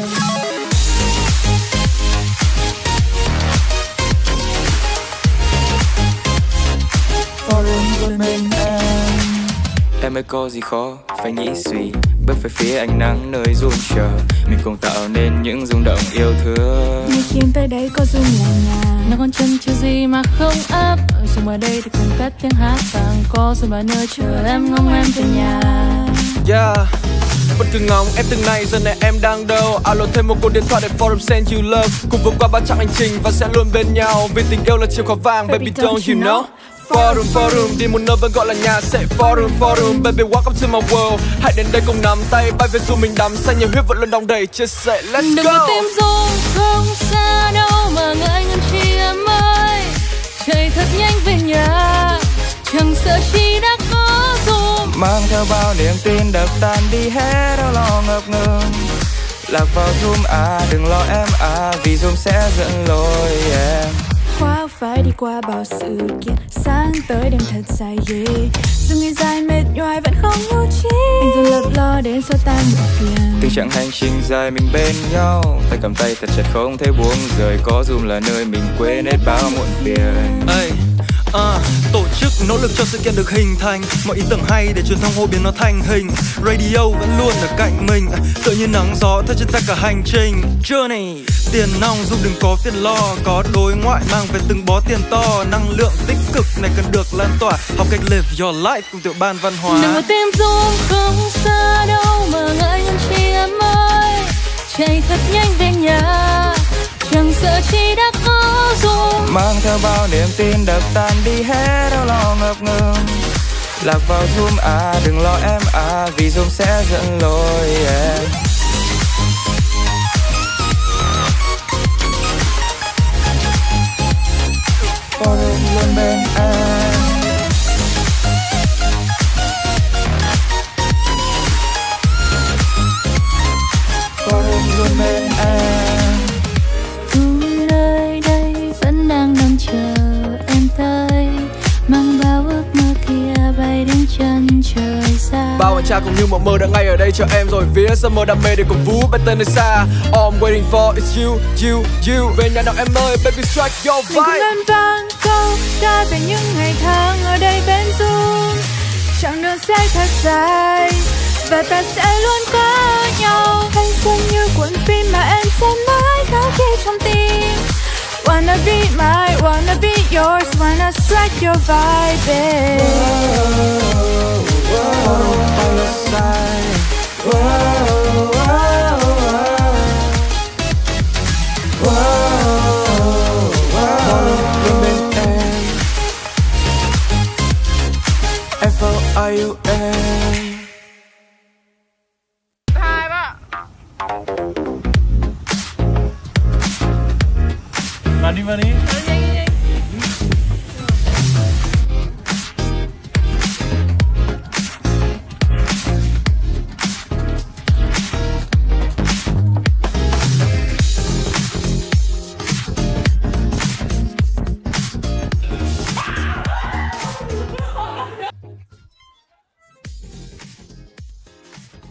Forum với mình em ơi có gì khó phải nghĩ suy, bước về phía ánh nắng nơi run chờ, mình cùng tạo nên những rung động yêu thương. Như chim tới đấy có rung là nhà, nó còn chân chưa gì mà không áp. Dùng ở đây thì cùng cất tiếng hát vàng, có rồi bao nơi chờ em ngóng em về nhà. Yeah, vẫn cứ ngóng em từng ngày, giờ này em đang đâu? Alo thêm một cuộc điện thoại để Forum send you love, cùng vượt qua 300 hành trình và sẽ luôn bên nhau, vì tình yêu là chìa khóa vàng. Baby don't you know? Forum, đi một nơi vẫn gọi là nhà, sẽ Forum, baby welcome to my world. Hãy đến đây cùng nắm tay, bay về dù mình đắm say, nhiều huyết vẫn luôn đong đầy, chia sẻ, let's đừng go. có tìm dung không xa đâu mà ngại ngần chi em ơi, chạy thật nhanh về nhà, chẳng sợ chi đã có dù. Mang theo bao niềm tin đập tan đi hết đau lo ngập ngừng, lạc vào Zoom đừng lo em vì Zoom sẽ dẫn lối em. Khoác phải đi qua bao sự kiện, sáng tới đêm thật dài ghê, dù ngày dài mệt nhoài vẫn không nhu trí, anh dần lập lo đến xua tan muộn phiền. Từng chặng hành trình dài mình bên nhau, tay cầm tay thật chặt không thể buông rời, có Zoom là nơi mình quên hết bao muộn phiền. Tổ chức nỗ lực cho sự kiện được hình thành, mọi ý tưởng hay để truyền thông hô biến nó thành hình. Radio vẫn luôn ở cạnh mình, tựa như nắng gió theo trên ta cả hành trình. Journey, tiền nong giúp đừng có phiền lo, có đối ngoại mang về từng bó tiền to. Năng lượng tích cực này cần được lan tỏa, học cách live your life cùng tiểu ban văn hóa. Đừng có tìm Zoom không xa đâu mà ngại ngần chi em ơi, chạy thật nhanh về nhà, chẳng sợ chi đã có Zoom. Mang theo bao niềm tin đập tan đi hết đau lo ngập ngừng, lạc vào Zoom đừng lo em vì Zoom sẽ dẫn lối em. Forum luôn bên em. Forum luôn bên em. Nơi đây vẫn đang nằm chờ em tới, mang bao ước mơ kia bay đến chân trời xa. Bao anh trai cũng như một mơ đang ngay ở đây chờ em rồi, phía giấc mơ đam mê để cùng vũ bên tên nơi xa. All I'm waiting for is you. Về nhà nào em ơi, baby strike your Mình cùng vibe. lên vang câu ca về những ngày tháng ở đây bên Zoom. Chặng đường sẽ thật dài và ta sẽ luôn có nhau. Thanh xuân như cuộn phim mà em sẽ mãi khắc ghi trong tim. Wanna be mine, wanna be yours, wanna strike your vibe, babe. By your side. Luôn bên em. F-O-I-U-M. Vào đi.